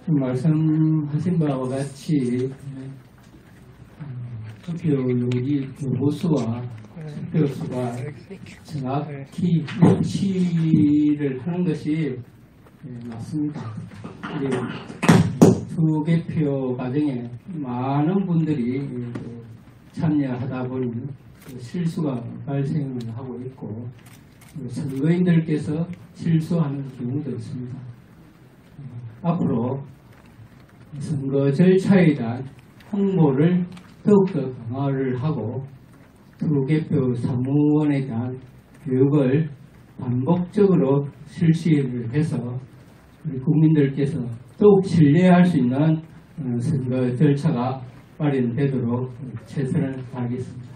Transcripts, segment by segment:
말씀하신 바와 같이 투표용지 보수와 투표수가 정확히 일치를 하는 것이 맞습니다. 투개표 과정에 많은 분들이 참여하다 보니 실수가 발생을 하고 있고 선거인들께서 실수하는 경우도 있습니다. 앞으로 선거 절차에 대한 홍보를 더욱더 강화를 하고 투개표 사무원에 대한 교육을 반복적으로 실시를 해서 우리 국민들께서 더욱 신뢰할 수 있는 선거 절차가 마련되도록 최선을 다하겠습니다.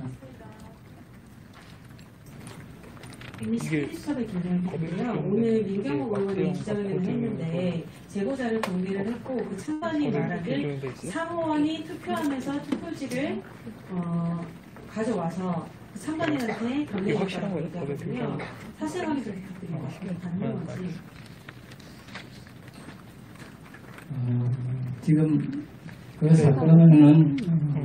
이미 10일차를 기다렸고요. 오늘 민경호 의원이 기자회견을 했는데 제보자를 공개를 했고 그 찬반이 말하길 사무원이 투표하면서 투표지를 가져와서 그 찬반인한테 건네줬다고 얘기하거든요. 사실 확인 좀 부탁드립니다. 가능한 건지. 지금 그 사건은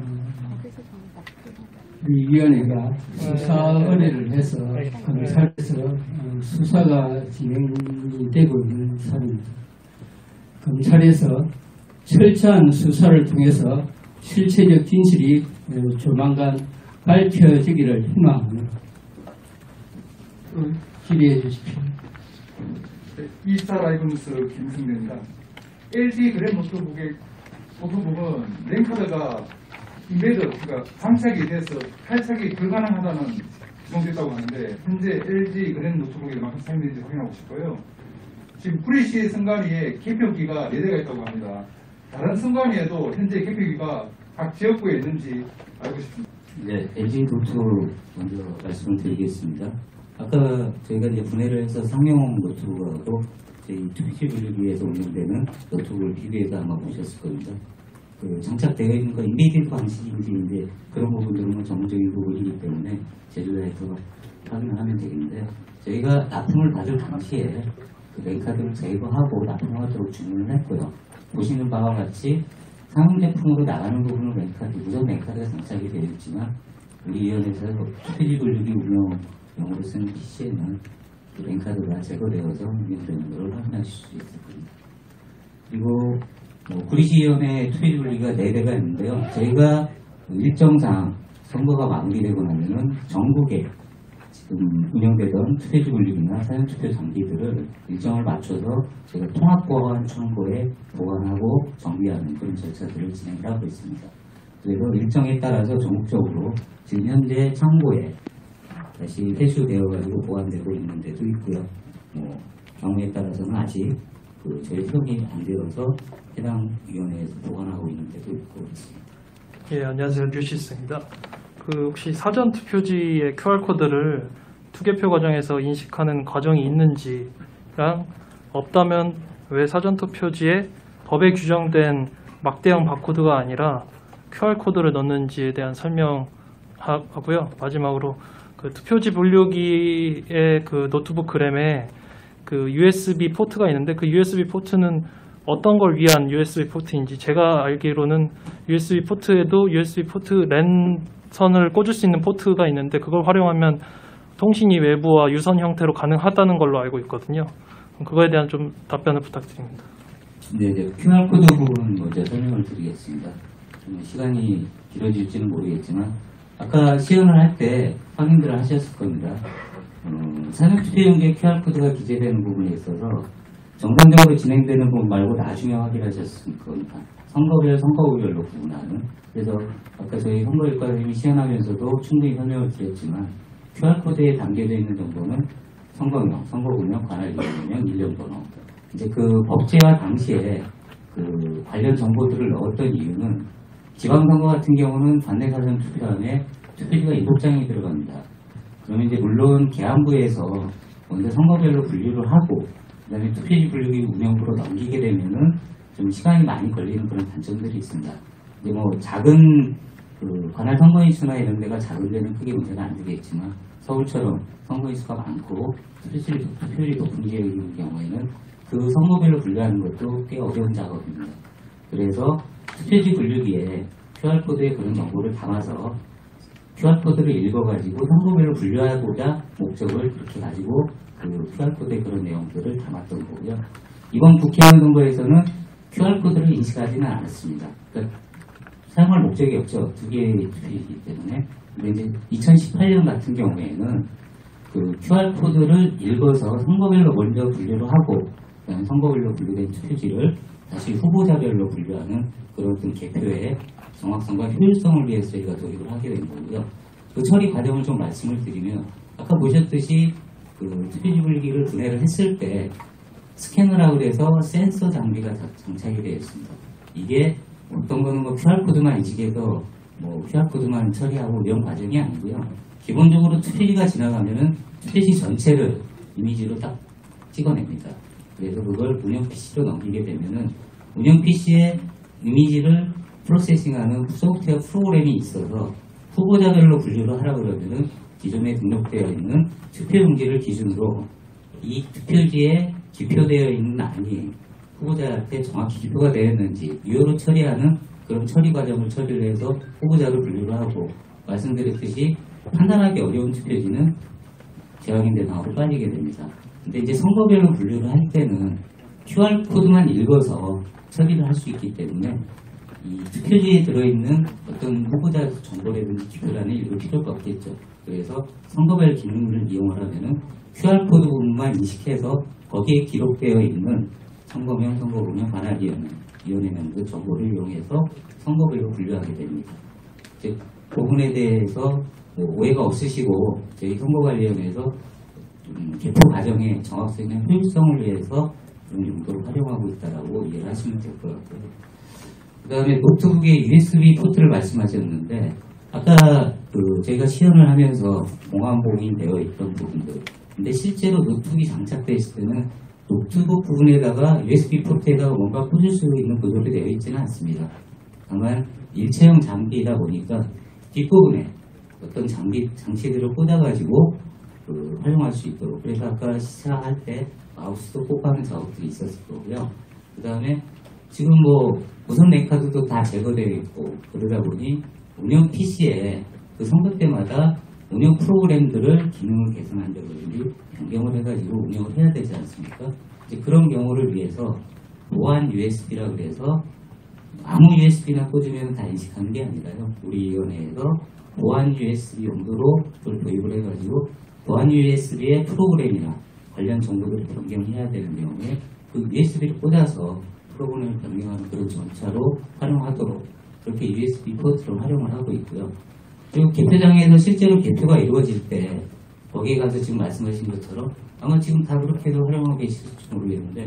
우리 위원회가 수사 의뢰를 해서 검찰에서 수사가 진행이 되고 있는 사안입니다. 검찰에서 철저한 수사를 통해서 실체적 진실이 조만간 밝혀지기를 희망합니다. 기대해 주십시오. 이스타라이브 뉴스 김승대입니다. LG 그램 노트북의 노트북은 랜카드가 인베드, 그러니까 장착이 돼서 탈착이 불가능하다는 지정됐다고 하는데 현재 LG 그램 노트북에 만큼 사용되는지 확인하고 싶고요. 지금 구리시 선관위에 개표기가 4대가 있다고 합니다. 다른 선관위에도 현재 개표기가 각 지역구에 있는지 알고 싶습니다. 네, LG 노트북 먼저 말씀을 드리겠습니다. 아까 저희가 이제 분해를 해서 상용 노트북하고 저희 투표지 분류기에서 운영되는 노트북을 비교해서 아마 보셨을 겁니다. 그 장착되어 있는 건 인베이드 방식인지 이제 그런 부분들은 전문적인 부분이기 때문에 제조사에서 확인을 하면 되겠는데 저희가 납품을 받을 당시에 그 랜카드를 제거하고 납품하도록 주문을 했고요. 보시는 바와 같이 상용 제품으로 나가는 부분은 랜카드, 우선 랜카드가 장착이 되어 있지만 우리 위원회에서 투표지 분류기 운영용으로 쓰는 PC에는 그 랜카드가 제거되어서 운영되는 것을 확인하실 수 있을 겁니다. 그리고 구리시위원회 투표지 분류기가 4대가 있는데요. 저희가 일정상 선거가 마무리되고 나면은 전국에 지금 운영되던 투표지 분류기나 사전투표 장비들을 일정을 맞춰서 저희가 통합보안 창고에 보관하고 정비하는 그런 절차들을 진행을 하고 있습니다. 그래서 일정에 따라서 전국적으로 지금 현재 창고에 다시 회수되어가지고 보관되고 있는 데도 있고요. 경우에 따라서는 아직 저희 협의가 안 되어서 해당 위원회에서 보관하고 있는 데도 있고 그렇습니다. 예, 안녕하세요. 뉴시스입니다. 혹시 사전 투표지의 QR코드를 투개표 과정에서 인식하는 과정이 있는지랑 없다면 왜 사전 투표지에 법에 규정된 막대형 바코드가 아니라 QR코드를 넣는지에 대한 설명하고요. 마지막으로 그 투표지 분류기의 그 노트북 그램에 그 USB 포트가 있는데 그 USB 포트는 어떤 걸 위한 USB 포트인지 제가 알기로는 USB 포트에도 USB 포트 랜선을 꽂을 수 있는 포트가 있는데 그걸 활용하면 통신이 외부와 유선 형태로 가능하다는 걸로 알고 있거든요. 그거에 대한 좀 답변을 부탁드립니다. 네, QR코드 부분 먼저 설명을 드리겠습니다. 시간이 길어질지는 모르겠지만 아까 시연을 할 때 확인들을 하셨을 겁니다. 사전투표용지에 QR코드가 기재되는 부분에 있어서 정상적으로 진행되는 부분 말고 나중에 확인하셨을 겁니다. 선거구별로 구분하는. 그래서 아까 저희 선거일과님이 시연하면서도 충분히 설명을 드렸지만 QR코드에 담겨져 있는 정보는 선거명, 선거구명, 관할기관명, 일련번호. 이제 그 법제화 당시에 그 관련 정보들을 넣었던 이유는 지방선거 같은 경우는 관내사전 투표함에 투표지가 7장이 들어갑니다. 그러면 이제 물론 계안부에서 먼저 선거별로 분류를 하고 그다음에 투표지 분류기 운영부로 넘기게 되면은 좀 시간이 많이 걸리는 그런 단점들이 있습니다. 이제 작은 그 관할 선거인 수나 이런 데가 작은 데는 크게 문제가 안 되겠지만 서울처럼 선거인수가 많고 투표율이 높은 지역인 경우에는 그 선거별로 분류하는 것도 꽤 어려운 작업입니다. 그래서 투표지 분류기에 QR코드에 그런 정보를 담아서 QR코드를 읽어가지고 선거별로 분류하고자 목적을 그렇게 가지고 그 QR코드에 그런 내용들을 담았던 거고요. 이번 국회의원 선거에서는 QR코드를 인식하지는 않았습니다. 그러니까 사용할 목적이 없죠. 두 개의 투표이기 때문에. 근데 이제 2018년 같은 경우에는 그 QR코드를 읽어서 선거별로 먼저 분류를 하고, 그다음에 선거별로 분류된 투표지를 다시 후보자별로 분류하는 그런 어떤 개표의 정확성과 효율성을 위해서 저희가 도입을 하게 된 거고요. 그 처리 과정을 좀 말씀을 드리면, 아까 보셨듯이 그 투표지 분류기를 분해를 했을 때 스캐너라고 해서 센서 장비가 장착이 되어 있습니다. 이게 어떤 거는 뭐 QR코드만 인식해서 뭐 QR코드만 처리하고 이런 과정이 아니고요. 기본적으로 투표지가 지나가면은 투표지 전체를 이미지로 딱 찍어냅니다. 그래서 그걸 운영 PC로 넘기게 되면은 운영 PC에 이미지를 프로세싱하는 소프트웨어 프로그램이 있어서 후보자별로 분류를 하라 그러면은 기존에 등록되어 있는 투표용지를 기준으로 이 투표지에 기표되어 있는 안이 후보자한테 정확히 기표가 되었는지 유효로 처리하는 그런 처리 과정을 처리를 해서 후보자를 분류를 하고, 말씀드렸듯이 판단하기 어려운 투표지는 재확인 대상으로 빠지게 됩니다. 근데 이제 선거별로 분류를 할 때는 QR코드만 읽어서 처리를 할 수 있기 때문에 이 투표지에 들어있는 어떤 후보자 정보라든지 기표란을 읽을 필요가 없겠죠. 그래서 선거별 기능을 이용을 하면은 QR코드 부분만 인식해서 거기에 기록되어 있는 선거명, 선거구명, 관할위원회 그 정보를 이용해서 선거별로 분류하게 됩니다. 즉, 그 부분에 대해서 뭐 오해가 없으시고 저희 선거관리위원회에서 개표 과정의 정확성과 효율성을 위해서 그런 용도로 활용하고 있다라고 이해를 하시면 될 것 같고요. 그 다음에 노트북의 USB 포트를 말씀하셨는데, 아까 저희가 시연을 하면서 공안봉이 되어 있던 부분들, 근데 실제로 노트북이 장착되어 있을 때는 노트북 부분에다가 USB 포트에다가 뭔가 꽂을 수 있는 구조로 되어 있지는 않습니다. 다만 일체형 장비이다 보니까 뒷부분에 어떤 장치들을 꽂아가지고 활용할 수 있도록, 그래서 아까 시사할 때 마우스도 꼭 하는 작업들이 있었을 거고요. 그 다음에 지금 뭐 무선 랜카드도 다 제거되어 있고, 그러다 보니 운영 PC에 그 선거 때마다 운영 프로그램들을 기능을 개선한다든지 변경을 해가지고 운영을 해야 되지 않습니까? 이제 그런 경우를 위해서 보안 USB라고 해서 아무 USB나 꽂으면 다 인식하는 게 아니라요. 우리 위원회에서 보안 USB 용도로 그걸 도입을 해가지고 보안 USB의 프로그램이나 관련 정보들을 변경해야 되는 경우에 그 USB를 꽂아서 프로그램을 변경하는 그런 전차로 활용하도록 그렇게 USB 포트를 활용을 하고 있고요. 그리고 개표장에서 실제로 개표가 이루어질 때 거기에 가서 지금 말씀하신 것처럼 아마 지금 다 그렇게도 활용하고 계실지 모르겠는데,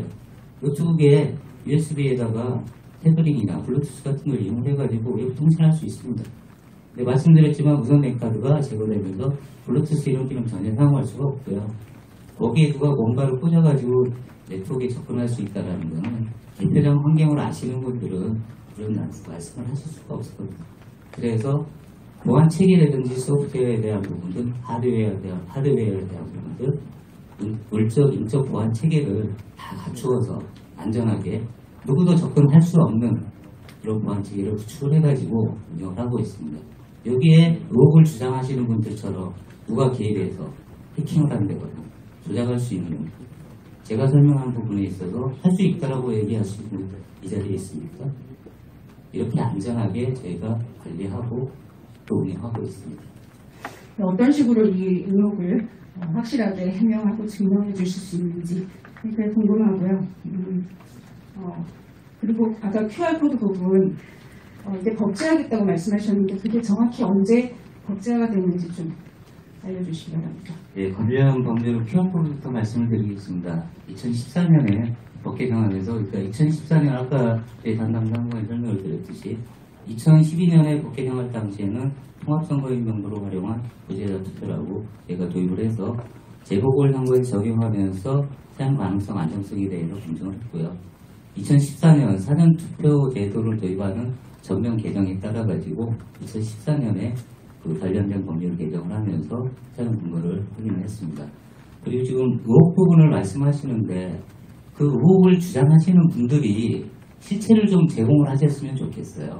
노트북에 USB에다가 태블릿이나 블루투스 같은 걸 이용해가지고 웹 통신할 수 있습니다. 네, 말씀드렸지만 무선 랜카드가 제거되면서 블루투스 이런 기능 전혀 사용할 수가 없고요. 거기에 누가 뭔가를 꽂아가지고 네트워크에 접근할 수 있다는 것은 개표장 환경을 아시는 분들은 그런 말씀을 하실 수가 없거든요. 그래서 보안 체계라든지 소프트웨어에 대한 부분들, 하드웨어에 대한 부분들, 물적, 인적 보안 체계를 다 갖추어서 안전하게 누구도 접근할 수 없는 그런 보안 체계를 구축을 해가지고 운영을 하고 있습니다. 여기에 의혹을 주장하시는 분들처럼 누가 개입해서 해킹을 한다거나 조작할 수 있는, 제가 설명한 부분에 있어서 할 수 있다라고 얘기할 수 있는 이 자리에 있습니까? 이렇게 안전하게 저희가 관리하고 또 운영하고 있습니다. 어떤 식으로 이 의혹을 확실하게 해명하고 증명해 주실 수 있는지 그게 궁금하고요. 그리고 아까 QR코드 부분 이제 법제하겠다고 말씀하셨는데 그게 정확히 언제 법제화가 되는지 좀 알려주시기 바랍니다. 네, 관련 법률 QR코드부터 말씀을 드리겠습니다. 2014년에 법 개정안에서, 그러니까 2014년 아까 저희 담당 장관이 설명을 드렸듯이 2012년에 법 개정할 당시에는 통합선거인 명부로 활용한 부재자 투표라고 제가 도입을 해서 재보궐선거에 적용하면서 사용 가능성 안정성에 대해서 검증을 했고요. 2014년 사전투표 제도를 도입하는 전면 개정에 따라 가지고 2014년에 그 관련된 법률 개정을 하면서 사용 근거를 확인했습니다. 그리고 지금 의혹 부분을 말씀하시는데 그 의혹을 주장하시는 분들이 실체를 좀 제공을 하셨으면 좋겠어요.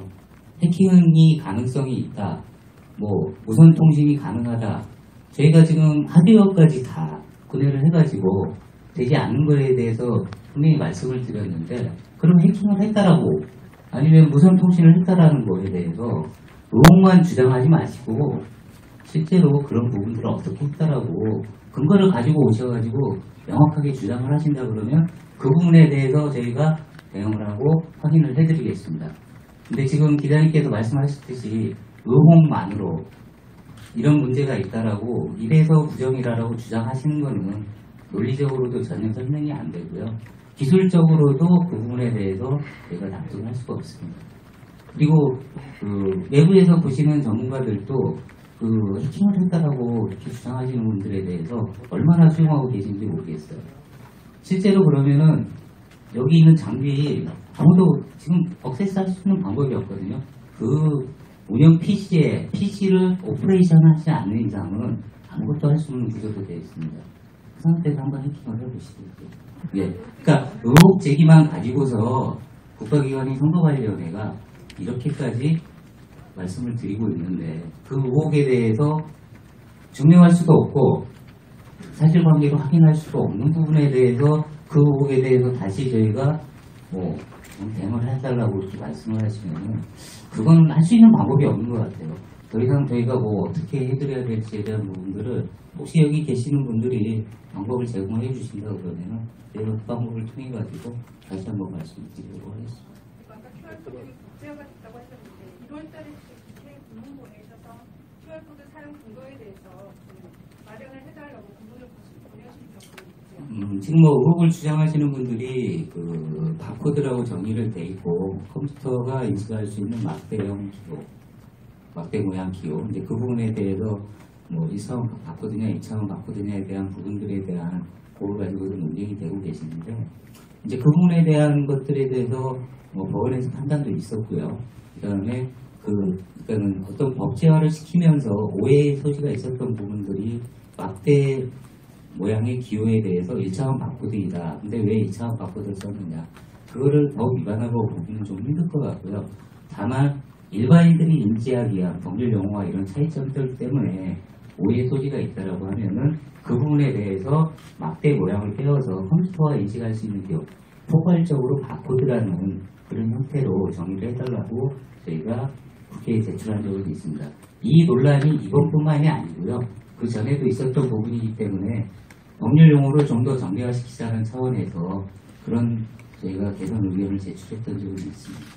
해킹이 가능성이 있다. 뭐 무선 통신이 가능하다. 저희가 지금 하드웨어까지 다 분해를 해가지고 되지 않는 거에 대해서 분명히 말씀을 드렸는데 그럼 해킹을 했다라고 아니면 무선 통신을 했다라는 거에 대해서 의혹만 주장하지 마시고 실제로 그런 부분들을 어떻게 했다라고 근거를 가지고 오셔가지고 명확하게 주장을 하신다 그러면 그 부분에 대해서 저희가 대응을 하고 확인을 해드리겠습니다. 근데 지금 기자님께서 말씀하셨듯이 의혹만으로 이런 문제가 있다라고 이래서 부정이라고 주장하시는 거는 논리적으로도 전혀 설명이 안 되고요. 기술적으로도 그 부분에 대해서 저희가 답변할 수가 없습니다. 그리고 그 외부에서 보시는 전문가들도 그 해킹을 했다라고 이렇게 주장하시는 분들에 대해서 얼마나 수용하고 계신지 모르겠어요. 실제로 그러면은 여기 있는 장비 아무도 지금 억세스할 수 있는 방법이 없거든요. 그 운영 PC를 오퍼레이션 하지 않는 이상은 아무것도 할 수 없는 구조로 되어 있습니다. 그 상태에서 한번 해킹을 해보시죠. 예. 그러니까 의혹 제기만 가지고서 국가기관이 선거관리위원회가 이렇게까지 말씀을 드리고 있는데 그 의혹에 대해서 증명할 수도 없고 사실관계로 확인할 수도 없는 부분에 대해서 그 의혹에 대해서 다시 저희가 뭐 대응을 해달라고 이렇게 말씀을 하시면 그건 할 수 있는 방법이 없는 것 같아요. 더 이상 저희가 뭐 어떻게 해드려야 될지에 대한 부분들을 혹시 여기 계시는 분들이 방법을 제공해 주신다 그러면 저희가 그 방법을 통해 가지고 다시 한번 말씀드리도록 하겠습니다. 아까 QR코드 복제화가 됐다고 하셨는데 1월달에 국회 국무원에 있어서 QR코드 사용 근거에 대해서 마련을 해달라고 공문을 보내신 적이 있죠. 지금 뭐 의혹을 주장하시는 분들이 그 바코드라고 정의를 돼 있고 컴퓨터가 인식할 수 있는 막대형 기호, 막대 모양 기호. 근데 그 부분에 대해서 뭐 1차원 바코드냐, 2차원 바코드냐에 대한 부분들에 대한 그걸 가지고도 논쟁이 되고 계시는데 이제 그 부분에 대한 것들에 대해서 뭐 법원에서 판단도 있었고요. 그다음에 그러니까는 어떤 법제화를 시키면서 오해의 소지가 있었던 부분들이 막대 모양의 기호에 대해서 1차원 바코드이다. 근데 왜 2차원 바코드를 썼느냐. 그거를 더 위반하고 보기는 좀 힘들 것 같고요. 다만 일반인들이 인지하기 위한 법률 용어와 이런 차이점들 때문에 오해의 소지가 있다라고 하면은 그 부분에 대해서 막대 모양을 떼어서 컴퓨터와 인식할 수 있는 기호, 포괄적으로 바코드라는 그런 형태로 정의를 해달라고 저희가 국회에 제출한 적은 있습니다. 이 논란이 이번뿐만이 아니고요. 그 전에도 있었던 부분이기 때문에 법률 용어로 좀 더 정리화시키자는 차원에서 그런 저희가 개선 의견을 제출했던 적은 있습니다.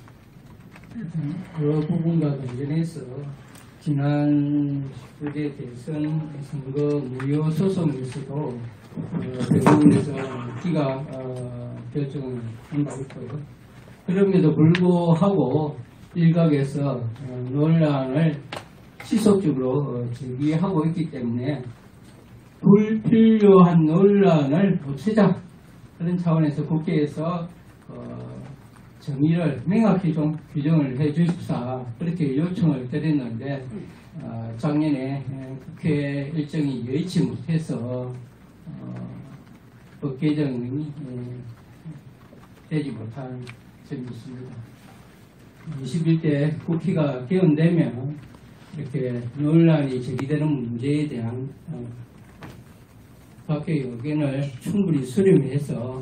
그 부분과 관련해서 지난 19대 대선 선거 무효 소송에서도 대법원에서 기각 결정을 한 바 있고요. 그럼에도 불구하고 일각에서 논란을 지속적으로 제기하고 있기 때문에 불필요한 논란을 없애자 그런 차원에서 국회에서 정의를 명확히 좀 규정을 해 주십사 그렇게 요청을 드렸는데 작년에 국회 일정이 여의치 못해서 법 개정이 되지 못한 점이 있습니다. 21대 국회가 개헌되면 이렇게 논란이 제기되는 문제에 대한 각계의 의견을 충분히 수렴해서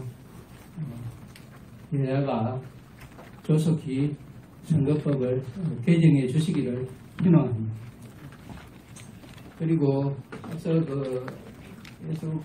여야가 조속히 선거법을 개정해 주시기를 희망합니다. 그리고 앞서 계속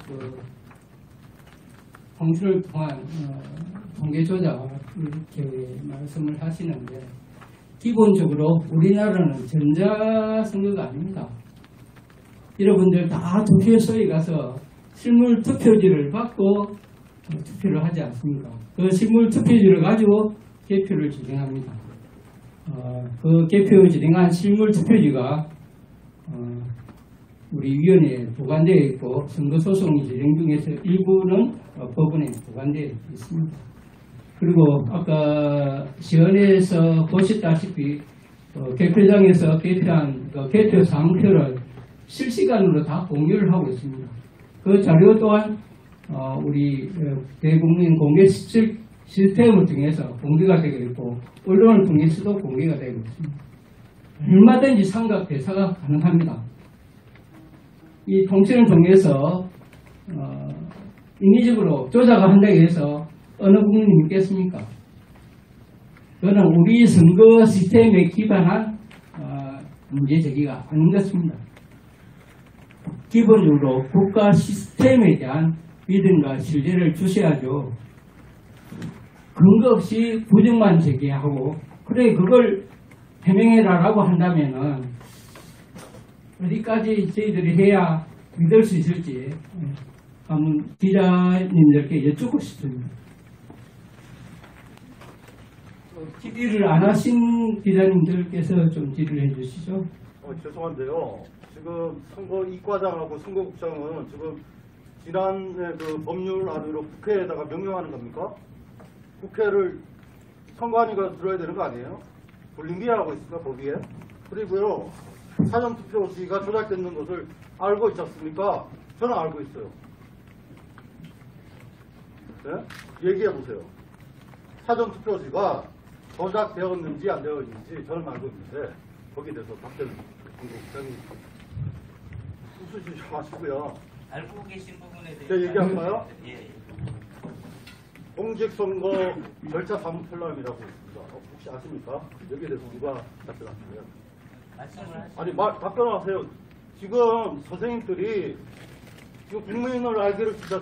홍수를 통한 통계 조작 이렇게 말씀을 하시는데 기본적으로 우리나라는 전자선거가 아닙니다. 여러분들 다 투표소에 가서 실물 투표지를 받고 투표를 하지 않습니까? 그 실물 투표지를 가지고 개표를 진행합니다. 그 개표 진행한 실물 투표지가 우리 위원회에 보관되어 있고 선거소송이 진행 중에서 일부는 법원에 보관되어 있습니다. 그리고 아까 시연에서 보셨다시피 개표장에서 개표한 개표 사항표를 실시간으로 다 공유를 하고 있습니다. 그 자료 또한 우리 대국민 공개 시스템을 통해서 공개가 되고 있고 언론을 통해서도 공개가 되고 있습니다. 얼마든지 삼각 대사가 가능합니다. 이 통신을 통해서 인위적으로 조작을 한다고 해서 어느 국민이 믿겠습니까? 그거는 우리 선거 시스템에 기반한 문제 제기가 아닌 것입니다. 기본적으로 국가 시스템에 대한 믿음과 신뢰를 주셔야죠. 근거 없이 부정만 제기하고 그래 그걸 해명해라라고 한다면은 어디까지 저희들이 해야 믿을 수 있을지 한번 기자님들께 여쭙고 싶습니다. 질의를 안 하신 기자님들께서 좀 질의를 해주시죠. 죄송한데요. 지금 선거 이과장하고 선거국장은 지금 지난해 그 법률 안으로 국회에다가 명령하는 겁니까? 국회를 선관위가 들어야 되는 거 아니에요? 불림비하고 있을까 거기에? 그리고요 사전투표지가 조작됐는 것을 알고 있지 않습니까? 저는 알고 있어요. 네? 얘기해 보세요. 사전투표지가 조작되었는지 안 되었는지 저는 알고 있는데 거기에 대해서 박대는 선거국장이 웃으시지 마시고요. 알고 계신 부분에 대해서 제가 얘기할까요? 예. 공직선거 절차 사무편람이라고 있습니다. 혹시 아십니까? 여기에 대해서 누가 답변하세요? 말씀을 하시죠. 아니 답변하세요. 지금 선생님들이 지금 국민을 알기를 진짜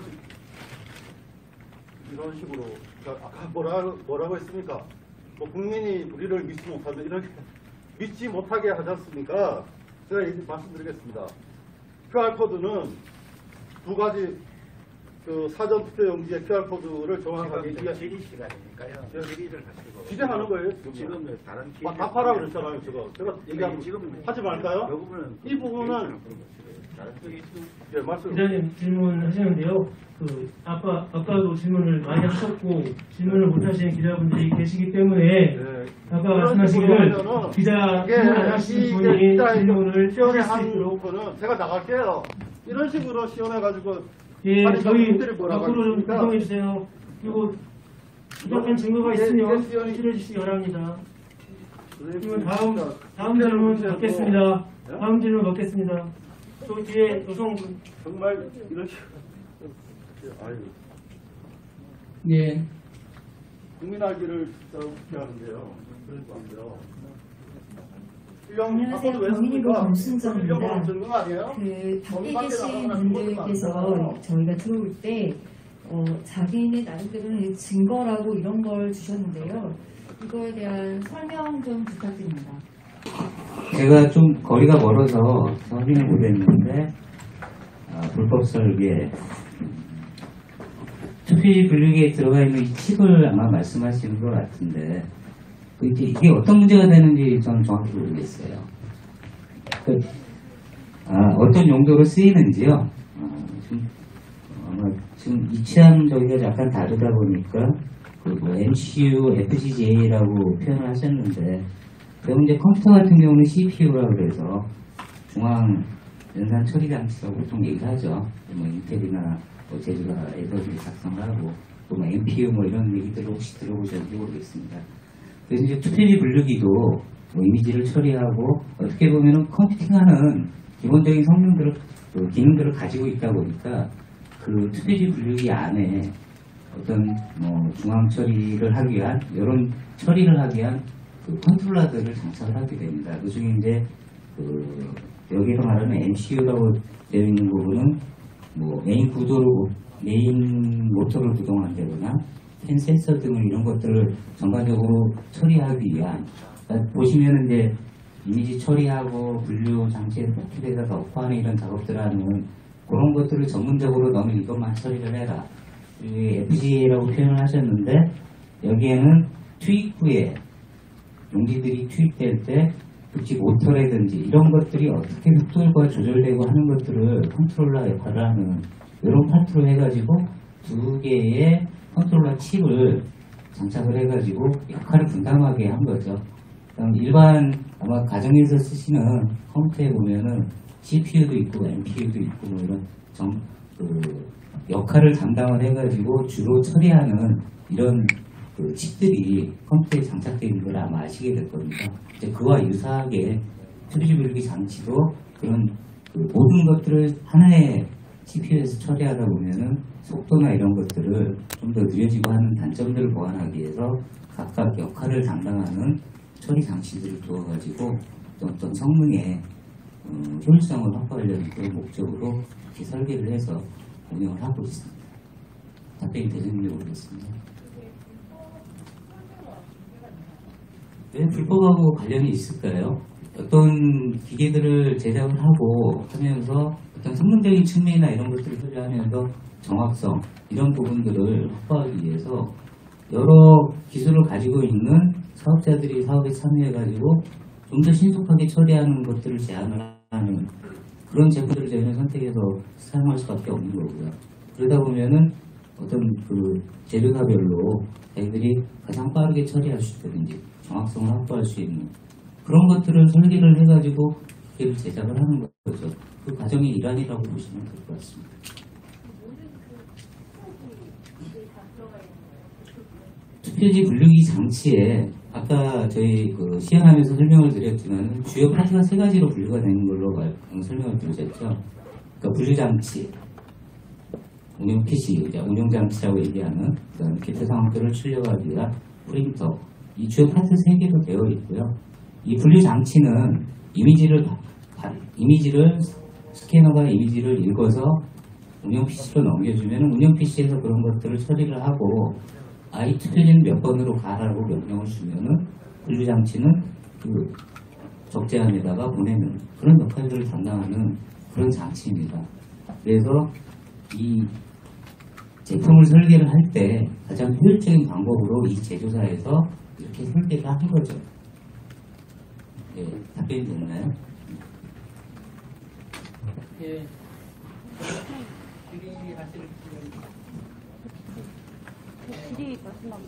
이런 식으로 아까 뭐라고 했습니까? 뭐 국민이 우리를 믿지 못하면 이렇게 믿지 못하게 하지 않습니까? 제가 말씀드리겠습니다. QR코드는 두 가지 그 사전투표용지의 QR코드를 정확하게 질의 시간이니까요. 질의를 하시고 진행하는 거예요. 지금 다른 답하라고 그랬잖아요. 제가 얘기하면 지금 하지 말까요? 이 부분은 예, 말씀. 기자님 질문하시는데요. 아까도 질문을 많이 하셨고 질문을 못 하시는 기자분들이 계시기 때문에 아까 말씀하시기를 기자 질문 안 하시는 분이 질문을 하실 수 있도록 제가 나갈게요. 이런 식으로 시연해가지고 예, 저희 뭐라고 앞으로 좀 하십니까? 구성해 주세요. 그리고 부족한 증거가 있으면 제출해 주시기 바랍니다. 그러면 다음 질문 받겠습니다. 다음 질문 받겠습니다. 저 뒤에 여성분. 정말 이런 식으로 아유. 예. 국민 알기를 진짜 웃게 하는데요. 그러지 마세요. 안녕하세요. 범인이고 검순정입니다. 아니에요? 밖에 계신 분들께서 저희가 들어올 때 자기네 나름대로는 증거라고 이런 걸 주셨는데요. 이거에 대한 설명 좀 부탁드립니다. 제가 좀 거리가 멀어서 확인을 못했는데 불법 설계 투표지 분류기에 들어가 있는 이 칩을 아마 말씀하시는 것 같은데 이게 어떤 문제가 되는지 저는 정확히 모르겠어요. 어떤 용도로 쓰이는지요. 아마 지금 이 취향 저희가 약간 다르다 보니까 MCU, FPGA라고 표현을 하셨는데 그럼 이제 컴퓨터 같은 경우는 CPU라고 그래서 중앙 연산 처리 장치라고 보통 얘기하죠. 뭐 인텔이나 제주가에서 작성을 하고 또 뭐 MPU 뭐 이런 얘기들을 혹시 들어보셨는지 모르겠습니다. 그래서 이제 투표지 분류기도 뭐 이미지를 처리하고 어떻게 보면은 컴퓨팅하는 기본적인 성능들을 기능들을 가지고 있다 보니까 그 투표지 분류기 안에 어떤 뭐 중앙 처리를 하기 위한 이런 처리를 하기 위한 그 컨트롤러들을 장착을 하게 됩니다. 그 중에 이제 여기서 말하는 MCU라고 되어 있는 부분은 뭐 메인 모터를 구동한다거나 펜 센서 등을 이런 것들을 전반적으로 처리하기 위한 보시면은 이제 이미지 처리하고 분류 장치에 포켓에다 넣고하는 이런 작업들을 하는 그런 것들을 전문적으로 너는 이것만 처리를 해라. FGA라고 표현을 하셨는데 여기에는 투입 후에 용지들이 투입될 때 특히 모터라든지 이런 것들이 어떻게 속도가 조절되고 하는 것들을 컨트롤러 역할을 하는 이런 파트로 해가지고 두 개의 컨트롤러 칩을 장착을 해가지고 역할을 분담하게 한 거죠. 일반 아마 가정에서 쓰시는 컴퓨터에 보면은 CPU도 있고 NPU도 있고 뭐 이런 역할을 담당을 해가지고 주로 처리하는 이런 칩들이 컴퓨터에 장착되어 있는 걸 아마 아시게 될 겁니다. 이제 그와 유사하게 투비지 분류기 장치도 그런 모든 것들을 하나의 CPU에서 처리하다 보면은 속도나 이런 것들을 좀 더 느려지고 하는 단점들을 보완하기 위해서 각각 역할을 담당하는 처리 장치들을 두어가지고 어떤 성능의 효율성을 확보하려는 그런 목적으로 이렇게 설계를 해서 운영을 하고 있습니다. 답변이 되는지 모르겠습니다. 왜 불법하고 관련이 있을까요? 어떤 기계들을 제작을 하고 하면서 어떤 성능적인 측면이나 이런 것들을 소개하면서 정확성 이런 부분들을 확보하기 위해서 여러 기술을 가지고 있는 사업자들이 사업에 참여해가지고 좀 더 신속하게 처리하는 것들을 제안을 하는 그런 제품들을 저희는 선택해서 사용할 수밖에 없는 거고요. 그러다 보면은 어떤 재료사별로 자기들이 가장 빠르게 처리할 수 있다든지 정확성을 확보할 수 있는 그런 것들을 설계를 해가지고 기계를 제작을 하는 거죠. 그 과정의 일환이라고 보시면 될 것 같습니다. 투표지 분류기 장치에 아까 저희 시연하면서 설명을 드렸지만 주요 파트가 세 가지로 분류가 되는 걸로 설명을 드렸죠. 그러니까 분류장치, 운영 PC, 운영장치라고 얘기하는 그다음에 개표 상황표를 출력하기 위한 프린터, 이 주요 파트 세 개로 되어 있고요. 이 분류장치는 이미지를 스캐너가 이미지를 읽어서 운영 PC로 넘겨주면 운영 PC에서 그런 것들을 처리를 하고 투표지는 몇 번으로 가라고 명령을 주면은 분류장치는 그 적재함에다가 보내는 그런 역할들을 담당하는 그런 장치입니다. 그래서 이 제품을 설계를 할 때 가장 효율적인 방법으로 이 제조사에서 이렇게 설계를 한 거죠. 예, 답변이 됐나요? 예. 질의 말씀하고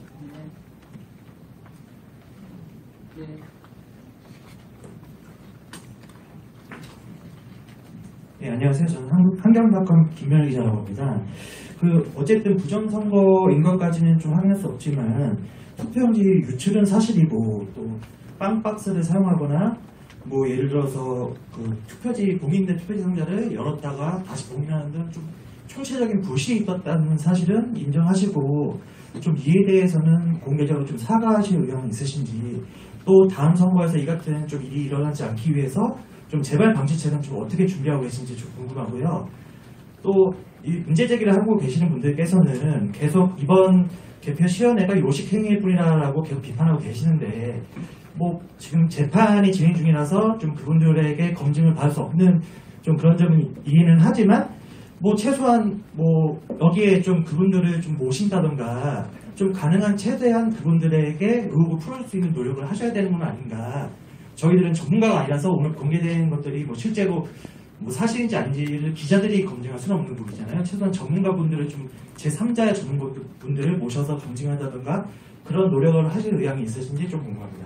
네, 안녕하세요. 저는 한경닷컴 김명희 기자라고 합니다. 어쨌든 부정선거인 것까지는 좀 확인할 수 없지만 투표용지 유출은 사실이고 또 빵박스를 사용하거나 뭐 예를 들어서 공인된 투표지 상자를 열었다가 다시 봉인하는 등 좀 총체적인 부실이 있었다는 사실은 인정하시고 좀 이에 대해서는 공개적으로 좀 사과하실 의향이 있으신지 또 다음 선거에서 이 같은 좀 일이 일어나지 않기 위해서 좀 재발 방지책은 좀 어떻게 준비하고 계신지 좀 궁금하고요. 또 이 문제 제기를 하고 계시는 분들께서는 계속 이번 개표 시연회가 요식행위일 뿐이라고 계속 비판하고 계시는데 뭐 지금 재판이 진행 중이라서 좀 그분들에게 검증을 받을 수 없는 좀 그런 점은 이해는 하지만 뭐 최소한 뭐 여기에 좀 그분들을 좀 모신다던가 좀 가능한 최대한 그분들에게 의혹을 풀을 수 있는 노력을 하셔야 되는 건 아닌가. 저희들은 전문가가 아니라서 오늘 공개된 것들이 뭐 실제로 뭐 사실인지 아닌지를 기자들이 검증할 수는 없는 부분이잖아요. 최소한 전문가분들을 좀 제3자의 전문가분들을 모셔서 검증한다던가 그런 노력을 하실 의향이 있으신지 좀 궁금합니다.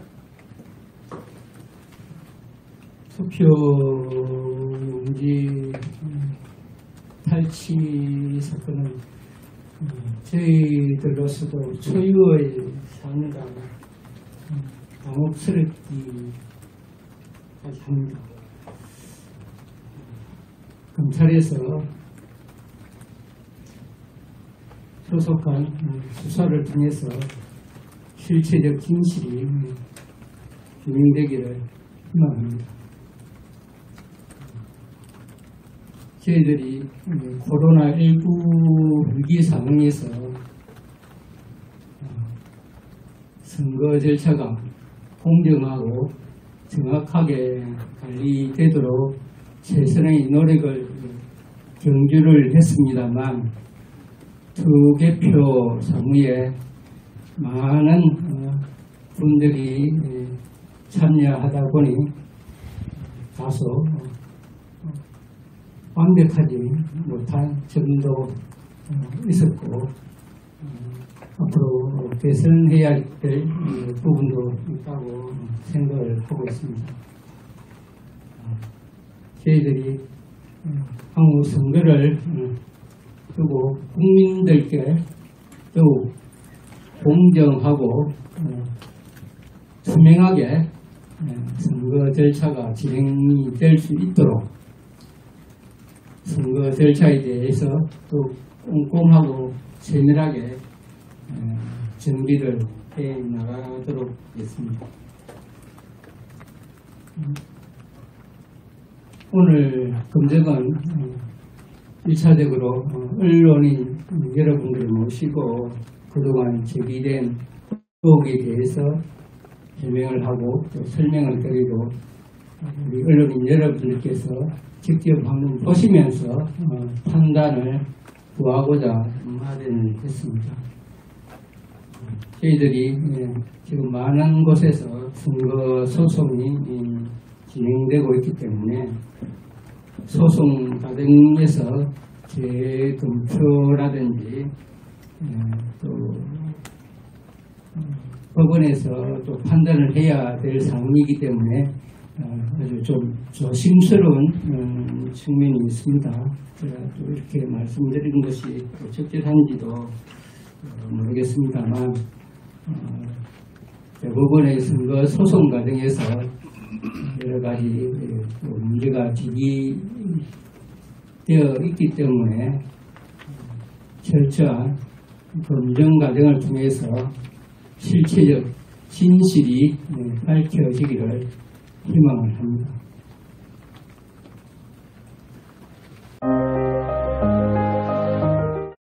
투표용지 탈취 사건은 저희들로서도 초유의 사안이라 당혹스럽기까지 합니다. 검찰에서 소속한 수사를 통해서 실체적 진실이 규명되기를 희망합니다. 저희들이 코로나19 위기 상황에서 선거 절차가 공정하고 정확하게 관리되도록 최선의 노력을 경주를 했습니다만 투개표 사무에 많은 분들이 참여하다 보니 다소 완벽하지 못한 점도 있었고 앞으로 개선해야 될 부분도 있다고 생각을 하고 있습니다. 저희들이 향후 선거를 두고 국민들께 더욱 공정하고 투명하게 선거 절차가 진행이 될 수 있도록 선거 절차에 대해서 또 꼼꼼하고 세밀하게 준비를 해 나가도록 하겠습니다. 오늘 검색은 1차적으로 언론인 여러분들을 모시고 그동안 제기된 의혹에 대해서 해명을 하고 또 설명을 드리고 우리 언론인 여러분들께서 직접 한번 보시면서 판단을 구하고자 마련했습니다. 저희들이 지금 많은 곳에서 선거 소송이 진행되고 있기 때문에 소송 과정에서 재검토라든지 또 법원에서 또 판단을 해야 될 상황이기 때문에 아주 좀 조심스러운 측면이 있습니다. 제가 또 이렇게 말씀드리는 것이 적절한지도 모르겠습니다만 대법원의 선거 소송 과정에서 여러 가지 문제가 제기되어 있기 때문에 철저한 검증 과정을 통해서 실체적 진실이 밝혀지기를 희망을 합니다.